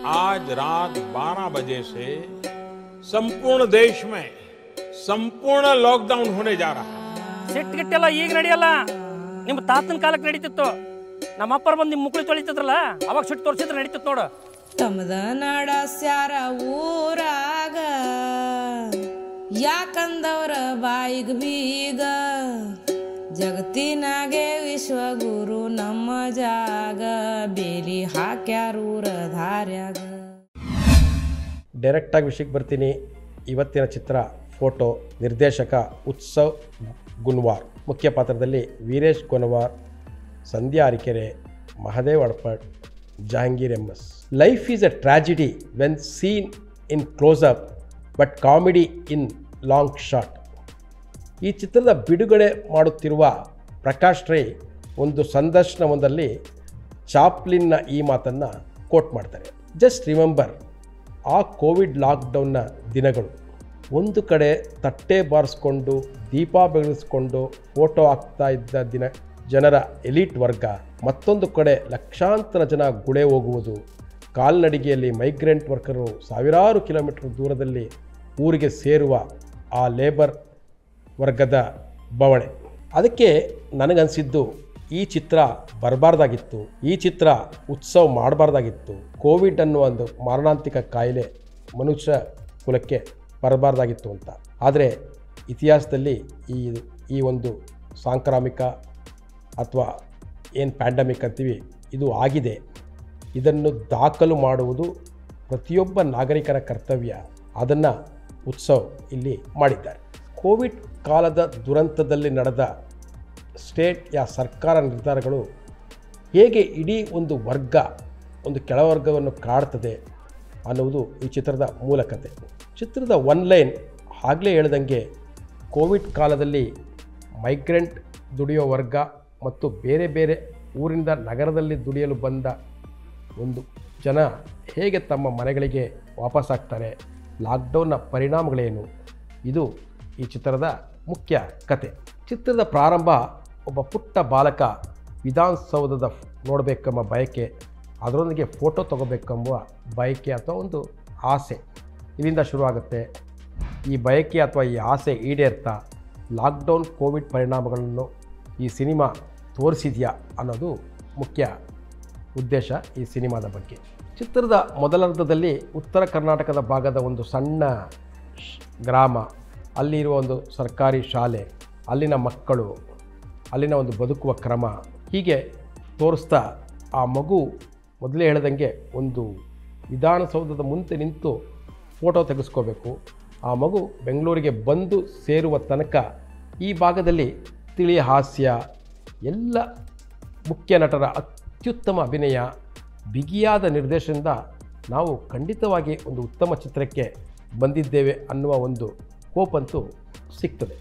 आज रात 12 बजे से संपूर्ण देश में संपूर्ण लॉकडाउन होने जा रहा है. ಸಿಟ್ಟಿಗಿಟ್ಟೆಲ್ಲ ಈಗ ನಡೆಯಲ್ಲ, ನಿಮ್ಮ ತಾತನ ಕಾಲಕ್ಕೆ ನಡೀತಿತ್ತು. ನಮ್ಮ ಅಪ್ಪರು ಬಂದು ನಿಮ್ಮ ಮುಕ್ಳಿ ತೊಳಿತಿದ್ರಲ್ಲ, ಅವಾಗ ಸಿಟ್ಟು ತೋರಿಸಿದ್ರೆ ನಡೀತಿತ್ತು ನೋಡು. ತಮ್ಮದ ನಡಸ್ಯಾರ ಊರಾಗ ಯಾಕಂದವ್ರ ಬಾಯಿಗೆ ಬೀಗ, ಜಗತ್ತಿನಾಗೆ ವಿಶ್ವಗುರು ನಮ್ಮ ಜಾಗ, ಬೇಲಿ ಹಾಕ್ಯಾರೂರ ಧಾರ್ಯಾಗ. ಡೈರೆಕ್ಟಾಗಿ ವಿಷಯಕ್ಕೆ ಬರ್ತೀನಿ. ಇವತ್ತಿನ ಚಿತ್ರ ಫೋಟೋ. ನಿರ್ದೇಶಕ ಉತ್ಸವ್ ಗುನ್ವಾರ್, ಮುಖ್ಯ ಪಾತ್ರದಲ್ಲಿ ವೀರೇಶ್ ಗೊನವಾರ್, ಸಂಧ್ಯಾ ಅರಿಕೆರೆ, ಮಹದೇವ್ ಅಡ್ಪಟ್, Jahangir MS. Life is a tragedy when seen in closeup but comedy in long shot. ಈ ಚಿತ್ರದ ಬಿಡುಗಡೆ ಮಾಡುತ್ತಿರುವ ಪ್ರಕಾಶ್ ರೈ ಒಂದು ಸಂದರ್ಶನವೊಂದರಲ್ಲಿ ಚಾಪ್ಲಿನ್ನ ಈ ಮಾತನ್ನು ಕೋಟ್ ಮಾಡ್ತಾರೆ. ಜಸ್ಟ್ ರಿಮೆಂಬರ್, ಆ ಕೋವಿಡ್ ಲಾಕ್ಡೌನ್ನ ದಿನಗಳು. ಒಂದು ಕಡೆ ತಟ್ಟೆ ಬಾರಿಸ್ಕೊಂಡು ದೀಪ ಬೆಳಗಿಸ್ಕೊಂಡು ಫೋಟೋ ಹಾಕ್ತಾ ಇದ್ದ ಜನರ ಎಲೀಟ್ ವರ್ಗ, ಮತ್ತೊಂದು ಕಡೆ ಲಕ್ಷಾಂತರ ಜನ ಗುಳೆ ಹೋಗುವುದು, ಕಾಲ್ನಡಿಗೆಯಲ್ಲಿ ಮೈಗ್ರೆಂಟ್ ವರ್ಕರು ಸಾವಿರಾರು ಕಿಲೋಮೀಟರ್ ದೂರದಲ್ಲಿ ಊರಿಗೆ ಸೇರುವ ಆ ಲೇಬರ್ ವರ್ಗದ ಬವಣೆ. ಅದಕ್ಕೆ ನನಗನ್ಸಿದ್ದು, ಈ ಚಿತ್ರ ಬರಬಾರ್ದಾಗಿತ್ತು, ಈ ಚಿತ್ರ ಉತ್ಸವ ಮಾಡಬಾರ್ದಾಗಿತ್ತು. ಕೋವಿಡ್ ಅನ್ನುವ ಒಂದು ಮಾರಣಾಂತಿಕ ಕಾಯಿಲೆ ಮನುಷ್ಯ ಕುಲಕ್ಕೆ ಬರಬಾರ್ದಾಗಿತ್ತು ಅಂತ. ಆದರೆ ಇತಿಹಾಸದಲ್ಲಿ ಈ ಒಂದು ಸಾಂಕ್ರಾಮಿಕ ಅಥವಾ ಏನು ಪ್ಯಾಂಡಮಿಕ್ ಅಂತೀವಿ, ಇದು ಆಗಿದೆ. ಇದನ್ನು ದಾಖಲು ಮಾಡುವುದು ಪ್ರತಿಯೊಬ್ಬ ನಾಗರಿಕನ ಕರ್ತವ್ಯ. ಅದನ್ನು ಉತ್ಸವ್ ಇಲ್ಲಿ ಮಾಡಿದ್ದಾರೆ. ಕೋವಿಡ್ ಕಾಲದ ದುರಂತದಲ್ಲಿ ನಡೆದ ಸ್ಟೇಟ್ ಸರ್ಕಾರ ನಿರ್ಧಾರಗಳು ಹೇಗೆ ಇಡೀ ಒಂದು ವರ್ಗ, ಒಂದು ಕೆಳವರ್ಗವನ್ನು ಕಾಡ್ತದೆ ಅನ್ನುವುದು ಈ ಚಿತ್ರದ ಮೂಲ ಕಥೆ. ಚಿತ್ರದ ಒನ್ ಲೈನ್ ಆಗಲೇ ಹೇಳ್ದಂಗೆ, ಕೋವಿಡ್ ಕಾಲದಲ್ಲಿ ಮೈಗ್ರೆಂಟ್ ದುಡಿಯೋ ವರ್ಗ ಮತ್ತು ಬೇರೆ ಬೇರೆ ಊರಿಂದ ನಗರದಲ್ಲಿ ದುಡಿಯಲು ಬಂದ ಒಂದು ಜನ ಹೇಗೆ ತಮ್ಮ ಮನೆಗಳಿಗೆ ವಾಪಸ್ಸಾಗ್ತಾರೆ, ಲಾಕ್ಡೌನ್ನ ಪರಿಣಾಮಗಳೇನು, ಇದು ಈ ಚಿತ್ರದ ಮುಖ್ಯ ಕತೆ. ಚಿತ್ರದ ಪ್ರಾರಂಭ, ಒಬ್ಬ ಪುಟ್ಟ ಬಾಲಕ ವಿಧಾನಸೌಧದ ನೋಡಬೇಕೆಂಬ ಬಯಕೆ, ಅದರೊಂದಿಗೆ ಫೋಟೋ ತಗೋಬೇಕೆಂಬ ಬಯಕೆ ಅಥವಾ ಒಂದು ಆಸೆ, ಇಲ್ಲಿಂದ ಶುರುವಾಗುತ್ತೆ. ಈ ಬಯಕೆ ಅಥವಾ ಈ ಆಸೆ ಈಡೇರ್ತಾ ಲಾಕ್ಡೌನ್ ಕೋವಿಡ್ ಪರಿಣಾಮಗಳನ್ನು ಈ ಸಿನಿಮಾ ತೋರಿಸಿದೆಯಾ ಅನ್ನೋದು ಮುಖ್ಯ ಉದ್ದೇಶ ಈ ಸಿನಿಮಾದ ಬಗ್ಗೆ. ಚಿತ್ರದ ಮೊದಲರ್ಧದಲ್ಲಿ ಉತ್ತರ ಕರ್ನಾಟಕದ ಭಾಗದ ಒಂದು ಸಣ್ಣ ಗ್ರಾಮ, ಅಲ್ಲಿರುವ ಒಂದು ಸರ್ಕಾರಿ ಶಾಲೆ, ಅಲ್ಲಿನ ಮಕ್ಕಳು, ಅಲ್ಲಿನ ಒಂದು ಬದುಕುವ ಕ್ರಮ, ಹೀಗೆ ತೋರಿಸ್ತಾ ಆ ಮಗು ಮೊದಲೇ ಹೇಳ್ದಂಗೆ ಒಂದು ವಿಧಾನಸೌಧದ ಮುಂದೆ ನಿಂತು ಫೋಟೋ ತೆಗೆಸ್ಕೋಬೇಕು. ಆ ಮಗು ಬೆಂಗಳೂರಿಗೆ ಬಂದು ಸೇರುವ ತನಕ ಈ ಭಾಗದಲ್ಲಿ ತಿಳಿ ಹಾಸ್ಯ, ಎಲ್ಲ ಮುಖ್ಯ ನಟರ ಅತ್ಯುತ್ತಮ ಅಭಿನಯ, ಬಿಗಿಯಾದ ನಿರ್ದೇಶನದಿಂದ ನಾವು ಖಂಡಿತವಾಗಿ ಒಂದು ಉತ್ತಮ ಚಿತ್ರಕ್ಕೆ ಬಂದಿದ್ದೇವೆ ಅನ್ನುವ ಒಂದು ಹೋಪಂತೂ ಸಿಗ್ತದೆ.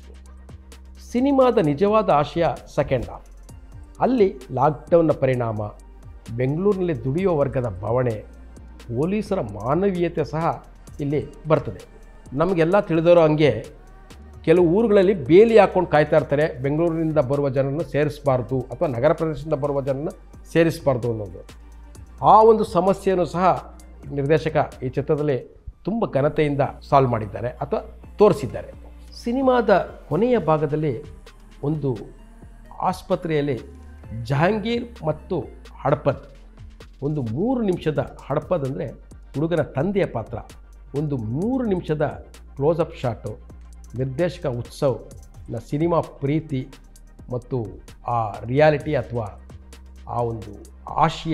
ಸಿನಿಮಾದ ನಿಜವಾದ ಆಶಯ ಸೆಕೆಂಡ್ ಹಾಫ್. ಅಲ್ಲಿ ಲಾಕ್ಡೌನ್ನ ಪರಿಣಾಮ, ಬೆಂಗಳೂರಿನಲ್ಲಿ ದುಡಿಯೋ ವರ್ಗದ ಬವಣೆ, ಪೊಲೀಸರ ಮಾನವೀಯತೆ ಸಹ ಇಲ್ಲಿ ಬರ್ತದೆ. ನಮಗೆಲ್ಲ ತಿಳಿದಿರೋ ಹಂಗೆ ಕೆಲವು ಊರುಗಳಲ್ಲಿ ಬೇಲಿ ಹಾಕ್ಕೊಂಡು ಕಾಯ್ತಾ ಇರ್ತಾರೆ, ಬೆಂಗಳೂರಿನಿಂದ ಬರುವ ಜನರನ್ನು ಸೇರಿಸಬಾರ್ದು ಅಥವಾ ನಗರ ಪ್ರದೇಶದಿಂದ ಬರುವ ಜನರನ್ನು ಸೇರಿಸಬಾರ್ದು ಅನ್ನೋದು. ಆ ಒಂದು ಸಮಸ್ಯೆಯನ್ನು ಸಹ ನಿರ್ದೇಶಕ ಈ ಚಿತ್ರದಲ್ಲಿ ತುಂಬ ಘನತೆಯಿಂದ ಸಾಲ್ವ್ ಮಾಡಿದ್ದಾರೆ ಅಥವಾ ತೋರಿಸಿದ್ದಾರೆ. ಸಿನಿಮಾದ ಕೊನೆಯ ಭಾಗದಲ್ಲಿ ಒಂದು ಆಸ್ಪತ್ರೆಯಲ್ಲಿ ಜಹಾಂಗೀರ್ ಮತ್ತು ಹಡಪದ್, ಒಂದು 3 ನಿಮಿಷದ, ಹಡಪದ್ ಅಂದರೆ ಹುಡುಗನ ತಂದೆಯ ಪಾತ್ರ, ಒಂದು 3 ನಿಮಿಷದ ಕ್ಲೋಸಪ್ ಶಾಟು ನಿರ್ದೇಶಕ ಉತ್ಸವ್ನ ಸಿನಿಮಾ ಪ್ರೀತಿ ಮತ್ತು ಆ ರಿಯಾಲಿಟಿ ಅಥವಾ ಆ ಒಂದು ಆಶಯ,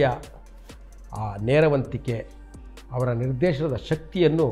ಆ ನೇರವಂತಿಕೆ, ಅವರ ನಿರ್ದೇಶನದ ಶಕ್ತಿಯನ್ನು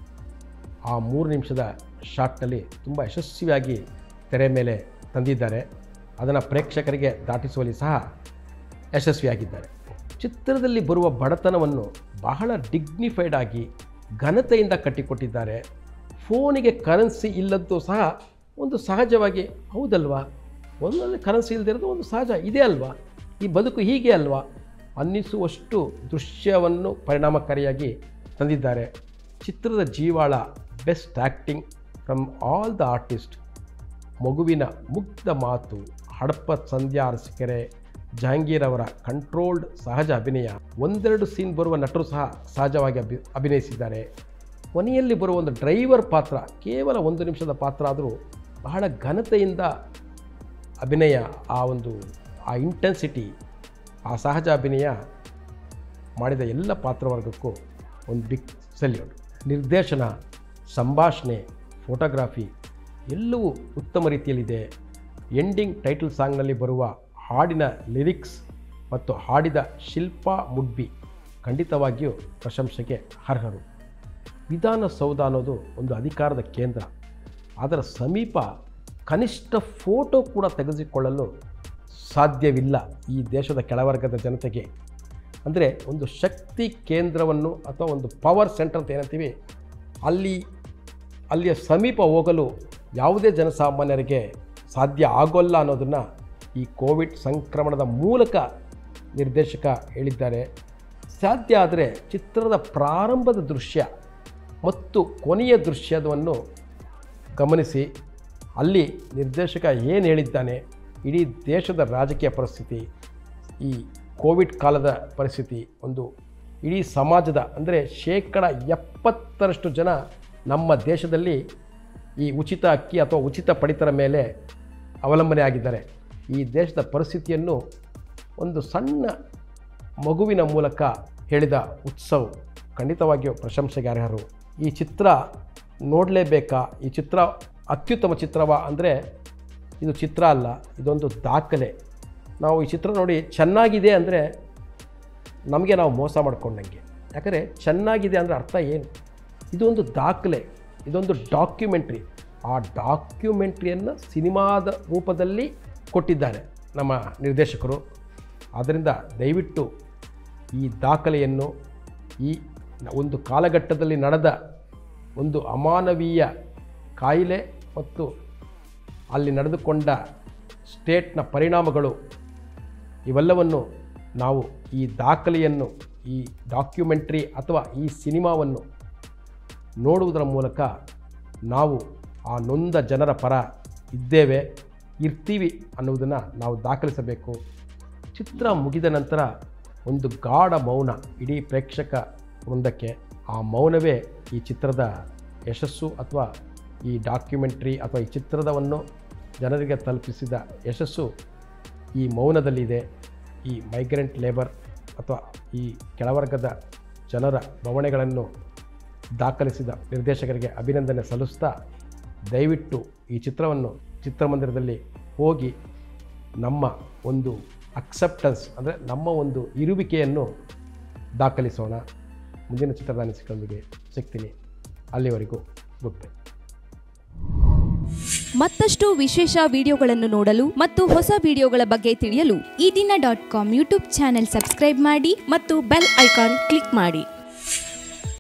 ಆ 3 ನಿಮಿಷದ ಶಾಟ್ನಲ್ಲಿ ತುಂಬ ಯಶಸ್ವಿಯಾಗಿ ತೆರೆ ಮೇಲೆ ತಂದಿದ್ದಾರೆ. ಅದನ್ನು ಪ್ರೇಕ್ಷಕರಿಗೆ ದಾಟಿಸುವಲ್ಲಿ ಸಹ ಯಶಸ್ವಿಯಾಗಿದ್ದಾರೆ. ಚಿತ್ರದಲ್ಲಿ ಬರುವ ಬಡತನವನ್ನು ಬಹಳ ಡಿಗ್ನಿಫೈಡ್ ಆಗಿ ಘನತೆಯಿಂದ ಕಟ್ಟಿಕೊಟ್ಟಿದ್ದಾರೆ. ಫೋನಿಗೆ ಕರೆನ್ಸಿ ಇಲ್ಲದ್ದು ಸಹ ಒಂದು ಸಹಜವಾಗಿ, ಹೌದಲ್ವಾ, ಒಂದೊಂದು ಕರೆನ್ಸಿ ಇಲ್ಲದಿರೋದು ಒಂದು ಸಹಜ ಇದೆ ಅಲ್ವಾ, ಈ ಬದುಕು ಹೀಗೆ ಅಲ್ವಾ ಅನ್ನಿಸುವಷ್ಟು ದೃಶ್ಯವನ್ನು ಪರಿಣಾಮಕಾರಿಯಾಗಿ ತಂದಿದ್ದಾರೆ. ಚಿತ್ರದ ಜೀವಾಳ, best acting from all the artist, ಮಗುವಿನ ಮುಗ್ಧ ಮಾತು, ಹಡಪದ್ ಸಂಧ್ಯಾ ಅರಸೀಕೆರೆ, ಜಹಾಂಗೀರ್ ಅವರ ಕಂಟ್ರೋಲ್ಡ್ ಸಹಜ ಅಭಿನಯ, ಒಂದೆರಡು ಸೀನ್ ಬರುವ ನಟರು ಸಹ ಸಹಜವಾಗಿ ಅಭಿನಯಿಸಿದ್ದಾರೆ. ಕೊನೆಯಲ್ಲಿ ಬರುವ ಒಂದು ಡ್ರೈವರ್ ಪಾತ್ರ ಕೇವಲ 1 ನಿಮಿಷದ ಪಾತ್ರ ಆದರೂ ಬಹಳ ಘನತೆಯಿಂದ ಅಭಿನಯ, ಆ ಇಂಟೆನ್ಸಿಟಿ, ಆ ಸಹಜ ಅಭಿನಯ ಮಾಡಿದ ಎಲ್ಲ ಪಾತ್ರವರ್ಗಕ್ಕೂ ಒಂದು ಬಿಗ್ ಸಲ್ಯೂಟ್. ನಿರ್ದೇಶನ, ಸಂಭಾಷಣೆ, ಫೋಟೋಗ್ರಾಫಿ ಎಲ್ಲವೂ ಉತ್ತಮ ರೀತಿಯಲ್ಲಿದೆ. ಎಂಡಿಂಗ್ ಟೈಟಲ್ ಸಾಂಗ್ನಲ್ಲಿ ಬರುವ ಹಾಡಿನ ಲಿರಿಕ್ಸ್ ಮತ್ತು ಹಾಡಿದ ಶಿಲ್ಪಾ ಮುಡ್ಬಿ ಖಂಡಿತವಾಗಿಯೂ ಪ್ರಶಂಸೆಗೆ ಅರ್ಹರು. ವಿಧಾನಸೌಧ ಅನ್ನೋದು ಒಂದು ಅಧಿಕಾರದ ಕೇಂದ್ರ. ಅದರ ಸಮೀಪ ಕನಿಷ್ಠ ಫೋಟೋ ಕೂಡ ತೆಗೆದುಕೊಳ್ಳಲು ಸಾಧ್ಯವಿಲ್ಲ ಈ ದೇಶದ ಕೆಳವರ್ಗದ ಜನತೆಗೆ. ಅಂದರೆ ಒಂದು ಶಕ್ತಿ ಕೇಂದ್ರವನ್ನು ಅಥವಾ ಒಂದು ಪವರ್ ಸೆಂಟರ್ ಅಂತ ಏನಂತೀವಿ, ಅಲ್ಲಿಯ ಸಮೀಪ ಹೋಗಲು ಯಾವುದೇ ಜನಸಾಮಾನ್ಯರಿಗೆ ಸಾಧ್ಯ ಆಗೋಲ್ಲ ಅನ್ನೋದನ್ನು ಈ ಕೋವಿಡ್ ಸಂಕ್ರಮಣದ ಮೂಲಕ ನಿರ್ದೇಶಕ ಹೇಳಿದ್ದಾರೆ. ಸಾಧ್ಯ ಆದರೆ ಚಿತ್ರದ ಪ್ರಾರಂಭದ ದೃಶ್ಯ ಮತ್ತು ಕೊನೆಯ ದೃಶ್ಯವನ್ನು ಗಮನಿಸಿ. ಅಲ್ಲಿ ನಿರ್ದೇಶಕ ಏನು ಹೇಳಿದ್ದಾನೆ, ಇಡೀ ದೇಶದ ರಾಜಕೀಯ ಪರಿಸ್ಥಿತಿ, ಈ ಕೋವಿಡ್ ಕಾಲದ ಪರಿಸ್ಥಿತಿ, ಒಂದು ಇಡೀ ಸಮಾಜದ ಅಂದರೆ 70% ಜನ ನಮ್ಮ ದೇಶದಲ್ಲಿ ಈ ಉಚಿತ ಅಕ್ಕಿ ಅಥವಾ ಉಚಿತ ಪಡಿತರ ಮೇಲೆ ಅವಲಂಬನೆ ಆಗಿದ್ದಾರೆ. ಈ ದೇಶದ ಪರಿಸ್ಥಿತಿಯನ್ನು ಒಂದು ಸಣ್ಣ ಮಗುವಿನ ಮೂಲಕ ಹೇಳಿದ ಉತ್ಸವ್ ಖಂಡಿತವಾಗಿಯೂ ಪ್ರಶಂಸೆಗೆ ಅರ್ಹರು. ಈ ಚಿತ್ರ ನೋಡಲೇಬೇಕಾ? ಈ ಚಿತ್ರ ಅತ್ಯುತ್ತಮ ಚಿತ್ರವಾ ಅಂದರೆ ಇದು ಚಿತ್ರ ಅಲ್ಲ, ಇದೊಂದು ದಾಖಲೆ. ನಾವು ಈ ಚಿತ್ರ ನೋಡಿ ಚೆನ್ನಾಗಿದೆ ಅಂದರೆ ನಮಗೆ ನಾವು ಮೋಸ ಮಾಡ್ಕೊಂಡಂಗೆ. ಯಾಕಂದರೆ ಚೆನ್ನಾಗಿದೆ ಅಂದರೆ ಅರ್ಥ ಏನು? ಇದೊಂದು ದಾಖಲೆ, ಇದೊಂದು ಡಾಕ್ಯುಮೆಂಟ್ರಿ. ಆ ಡಾಕ್ಯುಮೆಂಟ್ರಿಯನ್ನು ಸಿನಿಮಾದ ರೂಪದಲ್ಲಿ ಕೊಟ್ಟಿದ್ದಾರೆ ನಮ್ಮ ನಿರ್ದೇಶಕರು. ಆದ್ದರಿಂದ ದಯವಿಟ್ಟು ಈ ದಾಖಲೆಯನ್ನು, ಈ ಒಂದು ಕಾಲಘಟ್ಟದಲ್ಲಿ ನಡೆದ ಒಂದು ಅಮಾನವೀಯ ಕಾಯಿಲೆ ಮತ್ತು ಅಲ್ಲಿ ನಡೆದುಕೊಂಡ ಸ್ಟೇಟ್ನ ಪರಿಣಾಮಗಳು ಇವೆಲ್ಲವನ್ನು ನಾವು ಈ ದಾಖಲೆಯನ್ನು, ಈ ಡಾಕ್ಯುಮೆಂಟ್ರಿ ಅಥವಾ ಈ ಸಿನಿಮಾವನ್ನು ನೋಡುವುದರ ಮೂಲಕ ನಾವು ಆ ನೊಂದ ಜನರ ಪರ ಇದ್ದೇವೆ, ಇರ್ತೀವಿ ಅನ್ನುವುದನ್ನು ನಾವು ದಾಖಲಿಸಬೇಕು. ಚಿತ್ರ ಮುಗಿದ ನಂತರ ಒಂದು ಗಾಢ ಮೌನ ಇಡೀ ಪ್ರೇಕ್ಷಕ ವೃಂದಕ್ಕೆ. ಆ ಮೌನವೇ ಈ ಚಿತ್ರದ ಯಶಸ್ಸು ಅಥವಾ ಈ ಡಾಕ್ಯುಮೆಂಟ್ರಿ ಅಥವಾ ಈ ಚಿತ್ರವನ್ನು ಜನರಿಗೆ ತಲುಪಿಸಿದ ಯಶಸ್ಸು ಈ ಮೌನದಲ್ಲಿದೆ. ಈ ಮೈಗ್ರೆಂಟ್ ಲೇಬರ್ ಅಥವಾ ಈ ಕೆಳವರ್ಗದ ಜನರ ಬವಣೆಗಳನ್ನು ದಾಖಲಿಸಿದ ನಿರ್ದೇಶಕರಿಗೆ ಅಭಿನಂದನೆ ಸಲ್ಲಿಸ್ತಾ, ದಯವಿಟ್ಟು ಈ ಚಿತ್ರವನ್ನು ಚಿತ್ರಮಂದಿರದಲ್ಲಿ ಹೋಗಿ ನಮ್ಮ ಒಂದು ಅಕ್ಸೆಪ್ಟೆನ್ಸ್ ಅಂದರೆ ನಮ್ಮ ಒಂದು ಇರುವಿಕೆಯನ್ನು ದಾಖಲಿಸೋಣ. ಮುಂದಿನ ಚಿತ್ರದ ಅನಿಸಿಕೆಯೊಂದಿಗೆ ಸಿಗ್ತೀನಿ. ಅಲ್ಲಿವರೆಗೂ ಗುಡ್ ಬೈ. ಮತ್ತಷ್ಟು ವಿಶೇಷ ವಿಡಿಯೋಗಳನ್ನು ನೋಡಲು ಮತ್ತು ಹೊಸ ವಿಡಿಯೋಗಳ ಬಗ್ಗೆ ತಿಳಿಯಲು ಈ ದಿನ .com ಯೂಟ್ಯೂಬ್ ಚಾನೆಲ್ ಸಬ್ಸ್ಕ್ರೈಬ್ ಮಾಡಿ ಮತ್ತು ಬೆಲ್ ಐಕಾನ್ ಕ್ಲಿಕ್ ಮಾಡಿ.